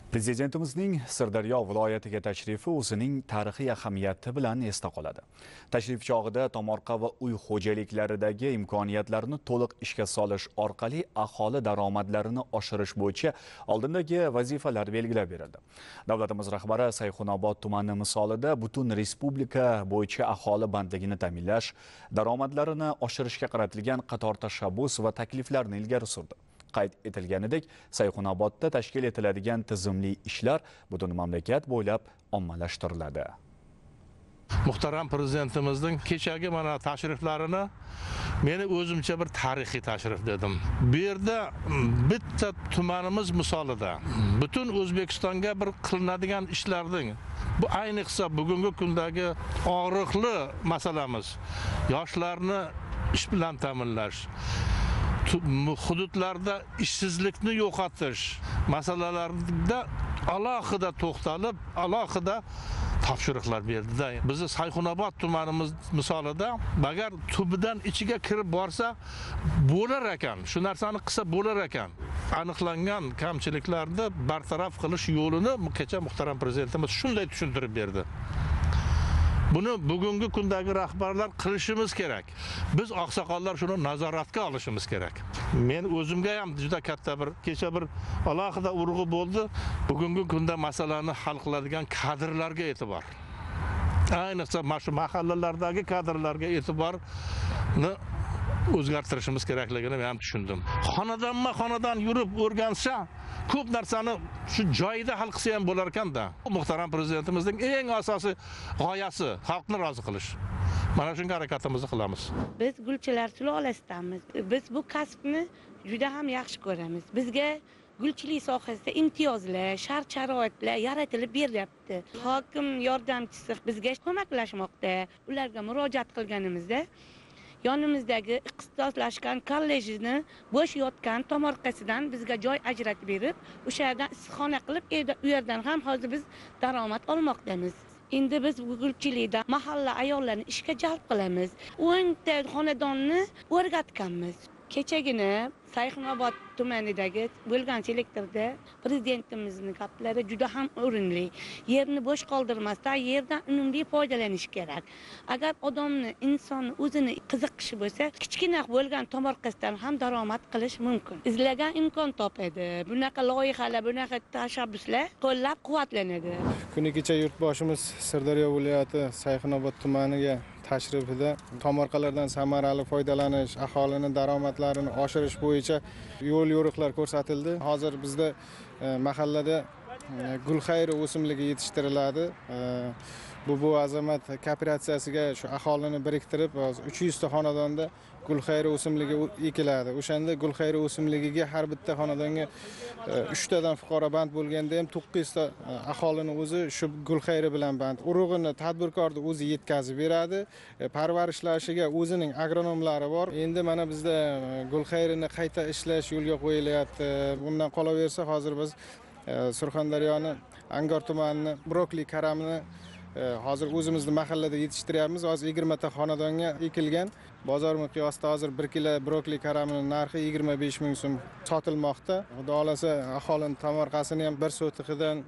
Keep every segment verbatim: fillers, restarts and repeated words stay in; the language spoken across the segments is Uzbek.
Prezidentimizning Sirdaryo viloyatiga tashrifi o'zining tarixiy ahamiyati bilan esda qoladi. Tashrif chog'ida tomorqa va uy xo'jaliklaridagi imkoniyatlarni to'liq ishga solish orqali aholi daromadlarini oshirish bo'yicha oldindagi vazifalar belgilab berildi. Davlatimiz rahbari Sayxunobod tumani misolida butun respublika bo'yicha aholi bandligini ta'minlash, daromadlarini oshirishga qaratilgan qator tashabbus va takliflarni ilgari surdi. Qayd etilganidek, Sayxunobodda tashkil etiladigan tizimli ishlar butun mamlakat bo'ylab ommalashtiriladi. Muhtaram prezidentimizning kechagi mana tashriflarini meni o'zimcha bir tarixiy tashrif dedim. Bu yerda bitta tumanimiz misolida butun O'zbekistonga bir qilinadigan ishlarning, bu ayniqsa bugungi kundagi og'riqli masalamiz, yoshlarni ish bilan ta'minlash, hududlarda ishsizlikni yo'qotish masalalarida alohida to'xtalib, alohida topshiriqlar berdi. Bizni Sayxunobod tumanimiz misolida agar tubidan ichiga kirib borsa bo'lar ekan, shu narsani qilsa bo'lar ekan, aniqlangan kamchiliklarni bartaraf qilish yo'lini kecha muhtaram prezidentimiz shunday tushuntirib berdi. Buni bugungi kundagi rahbarlar qilishimiz kerak. Biz oqsoqollar shuni nazoratga olishimiz kerak. Men o'zimga ham juda katta bir kecha bir alohida urg'u bo'ldi. Bugungi kunda masalani hal qiladigan kadrlarga e'tibor. Ayniqsa mana shu mahallalardagi kadrlarga e'tiborni o'zgartirishimiz kerakligini men ham tushundim. Xonadonma-xonadon yurib o'rgansa, ko'p narsani shu joyida hal qilsa ham bo'lar ekanda. Muhtaram prezidentimizning eng asosiy g'oyasi xalqni rozi qilish. Mana shunga harakatimizni qilamiz. Biz gulchilar sulolasidamiz. Biz bu kasbni juda ham yaxshi ko'ramiz. Bizga gulchilik sohasida imtiyozlar, shart-sharoitlar yaratilib beryapti. Hokim yordamchisi bizga ko'maklashmoqda. Ularga murojaat qilganimizda yonimizdagi ixtisoslashgan kollejni bo'sh yotgan tomorqasidan bizga joy ajratib berib, o'sha yerdan issiqxona qilib, u yerdan ham hozir biz daromad olmoqdamiz. Endi biz gulchilikda mahalla ayollarini ishga jalb qilamiz. o'nta xonadonni o'rgatganmiz. Kechagina Sayxunobod tumanidagi bo'lgan selektorda prezidentimizning gaplari juda ham o'rinli. Yerni bo'sh qoldirmasdan yerdan unumli foydalanish kerak. Agar odamni, insonni o'zini qiziqishi bo'lsa, kichkina bo'lgan tomorqasidan ham daromad qilish mumkin. Izlagan imkon topadi. Bunaqa loyihalar, bunaqa tashabbuslar qo'llab-quvvatlanadi. Kuni kecha yurtboshimiz Sirdaryo viloyati Sayxunobod tumaniga tashrifida tomorqalardan samarali foydalanish, aholini daromadlarini oshirish bo'yicha yo'l yo'riqlar ko'rsatildi. Hozir bizda mahallada gulxayri o'simligi yetishtiriladi. Bu bu azamat kooperatsiyasiga shu aholini biriktirib, uch yuz ta xonadonda gulxayri o'simligi ekiladi. O'shanda gulxayri o'simligiga har bitta xonadonga uch tadan fuqaro band bo'lganda ham to'qqiz yuz ta aholini o'zi shu gulxayri bilan band. Urug'ini tadbirkorning o'zi yetkazib beradi. Parvarishlashiga o'zining agronomlari bor. Endi mana bizda gulxayrini qayta ishlash yo'lga qo'yilyapti. Bundan qolaversa hozir biz Surxondaryoni Angor tumanini brokoli karamini hozir o'zimizning mahallada yetishtiryapmiz. Hozir yigirma ta xonadonga ekilgan. Bozor miqyosida hozir bir kilo brokoli karamining narxi yigirma besh ming so'm sotilmoqda. Xudo xolasa aholining tomorqasini ham bir sotiqidan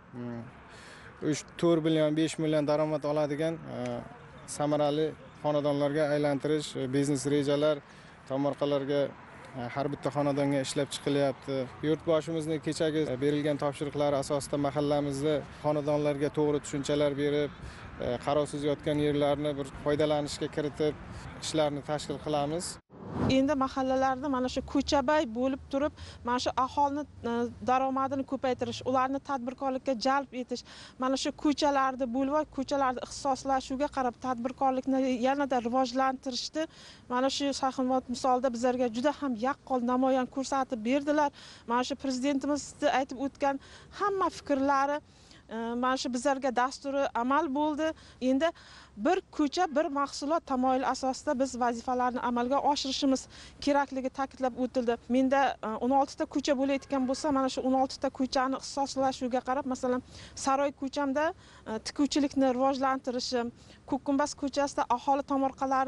to'rt million besh million daromad oladigan samarali xonadonlarga aylantirish, biznes rejalar tomorqalarga har bitta xonadonga ishlab chiqilyapti. Yurtboshimizning kechagi berilgan topshiriqlari asosida mahallamizda xonadonlarga to'g'ri tushunchalar berib, qarovsiz yotgan yerlarni bir foydalanishga kiritib, ishlarni tashkil qilamiz. Endi mahallalarda mana shu ko'chabay bo'lib turib, mana shu aholini daromadini ko'paytirish, ularni tadbirkorlikka jalb etish, mana shu ko'chalarda bo'lib, ko'chalarni ixtisoslashuviga qarab tadbirkorlikni yanada rivojlantirishni mana shu Sayxunobod misolida bizlarga juda ham yaqqol namoyon ko'rsatib berdilar. Mana shu prezidentimiz aytib o'tgan hamma fikrlari mana shu bizlarga dasturi amal bo'ldi. Endi bir ko'cha, bir mahsulot tamoyil asosida biz vazifalarni amalga oshirishimiz kerakligi ta'kidlab o'tildi. Menda o'n olti ta ko'cha bo'layotgan bo'lsa, mana shu o'n olti ta ko'chani ixtisoslashuviga qarab, masalan, Saroy ko'chamda tikuvchilikni rivojlantirishim, Ko'kkumbas ko'chasida aholi tomorqalarida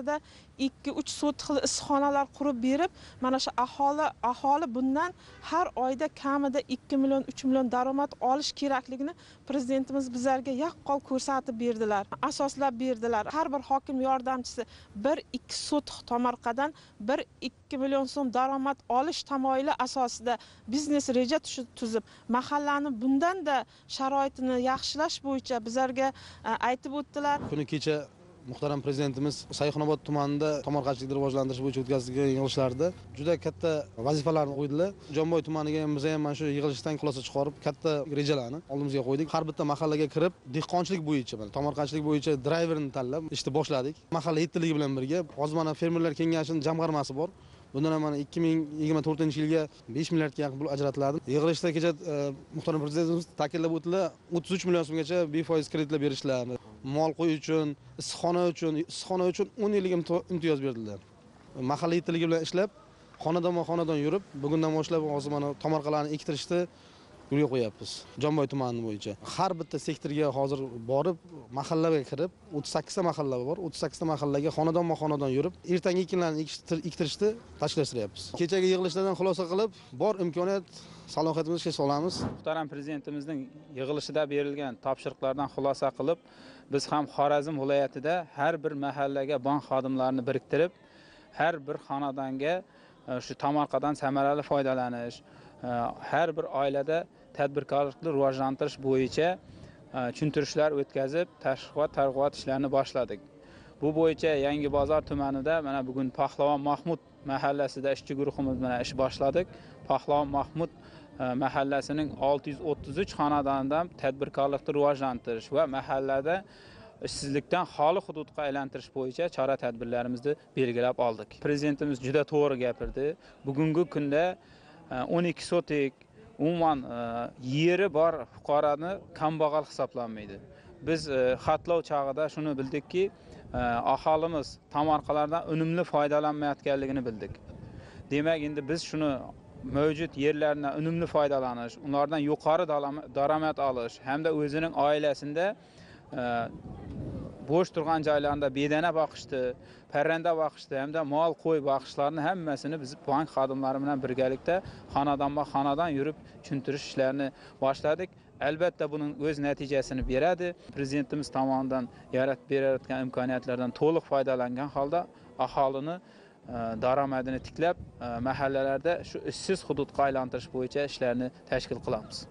ikki uch sotixli issiqxonalar qurib berib, mana shu aholi aholi bundan har oyda kamida ikki million uch million daromad olish kerakligini prezidentimiz bizlarga yaqqol ko'rsatib berdilar, asoslab berdilar. Har bir hokim yordamchisi bir ikki sotix tomorqadan bir ikki million so'm daromad olish tamoyili asosida biznes reja tuzib, mahallani bundan-da sharoitini yaxshilash bo'yicha bizlarga aytib o'tdilar. Kuni kecha muhtaram prezidentimiz Sayxunobod tumanida tomorqachilikni rivojlantirish bo'yicha o'tkazilgan yig'ilishlarda juda katta vazifalarni qo'ydilar. Jomboy tumaniga ham biz ham mana shu yig'ilishdan xulosa chiqarib, katta rejalarni oldimizga qo'ydik. Har bitta mahallaga kirib, dehqonchilik bo'yicha, tomorqachilik bo'yicha driverni tanlab ishni boshladik. Mahalla yettiligi bilan birga hozir mana fermerlar kengashining jamg'armasi bor. Bundan ham mana ikki ming yigirma to'rtinchi yilga besh milliardga yaqin pul ajratiladi. Yig'ilishda kecha muhtaram prezidentimiz ta'kidlab o'tdilar, o'ttiz uch million so'mgacha befoiz kreditlar berishlarni, mol qo'y uchun, issiqxona uchun, issiqxona uchun o'n yillik imtiyoz berdilar. Mahalla yettiligi bilan ishlab, xonadonma-xonadon yurib, bugundan boshlab hozir mana tomorqalarni ektirishni yo'lga qo'yapmiz. Jomboy tumani bo'yicha. Har bitta sektorga hozir borib, mahallaga kirib, o'ttiz sakkizta mahalla bor. o'ttiz sakkizta mahallaga xonadonma-xonadon yurib, ertangi ekinlarni ektirishni tashkillashtiryapmiz. Kechagi yig'ilishlardan xulosa qilib, bor imkoniyat salohiyatimizni ishga solamiz. Muhtaram prezidentimizning yig'ilishida berilgan topshiriqlardan xulosa qilib, biz ham Xorazm viloyatida har bir mahallaga bank xodimlarini biriktirib, har bir xonadonga shu tomorqadan samarali foydalanish, har bir oilada tadbirkorlikni rivojlantirish bo'yicha tushuntirishlar o'tkazib, tashviqot targ'ibot ishlarini boshladik. Bu bo'yicha Yangi bozor tumanida mana bugun Pahlavon Mahmud mahallasida ishchi guruhimiz bilan ish boshladik. Pahlavon Mahmud mahallasining olti yuz o'ttiz uch xonadonidan tadbirkorlikni rivojlantirish va mahallada ishsizlikdan xoli hududga aylantirish bo'yicha chora-tadbirlarimizni belgilab oldik. Prezidentimiz juda to'g'ri gapirdi. Bugungi kunda o'n ikki sotik umuman yeri bor fuqaroni kambag'al hisoblanmaydi. Biz xatlov chog'ida shuni bildikki, aholimiz tomorqalardan unumli foydalanmayotganligini bildik. Demak, endi biz shuni mavjud yerlardan unumli foydalanish, ulardan yuqori daromad olish hamda o'zining oilasida bo'sh turgan joylarida bedana boqishdi, parranda boqishdi hamda mol qo'y boqishlarni hammasini biz bank xodimlari bilan birgalikda xonadonma-xonadon yurib tushuntirish ishlarini boshladik. Albatta buning o'z natijasini beradi. Prezidentimiz tomonidan yaratib berayotgan imkoniyatlardan to'liq foydalangan holda aholini daromadini tiklab, mahallalarda shu ishsiz hududga aylantirish bo'yicha ishlarni tashkil qilamiz.